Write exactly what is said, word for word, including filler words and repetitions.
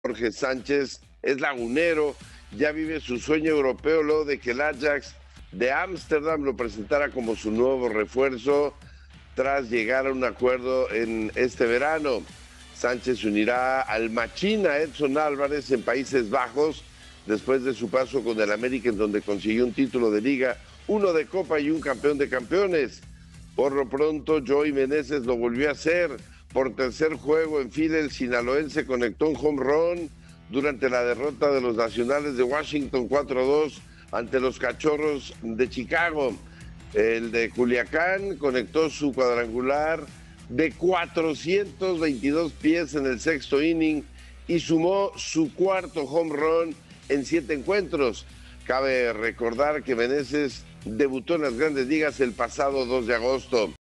Jorge Sánchez es lagunero, ya vive su sueño europeo luego de que el Ajax de Ámsterdam lo presentara como su nuevo refuerzo tras llegar a un acuerdo en este verano. Sánchez unirá al machina Edson Álvarez en Países Bajos después de su paso con el América, en donde consiguió un título de liga, uno de Copa y un campeón de campeones. Por lo pronto, Joey Meneses lo volvió a hacer. Por tercer juego en fila, el sinaloense conectó un home run durante la derrota de los Nacionales de Washington cuatro a dos ante los Cachorros de Chicago. El de Culiacán conectó su cuadrangular de cuatrocientos veintidós pies en el sexto inning y sumó su cuarto home run en siete encuentros. Cabe recordar que Meneses debutó en las Grandes Ligas el pasado dos de agosto.